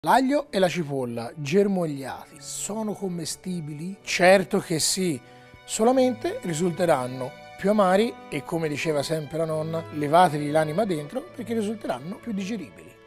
L'aglio e la cipolla germogliati sono commestibili? Certo che sì, solamente risulteranno più amari e, come diceva sempre la nonna, levategli l'anima dentro perché risulteranno più digeribili.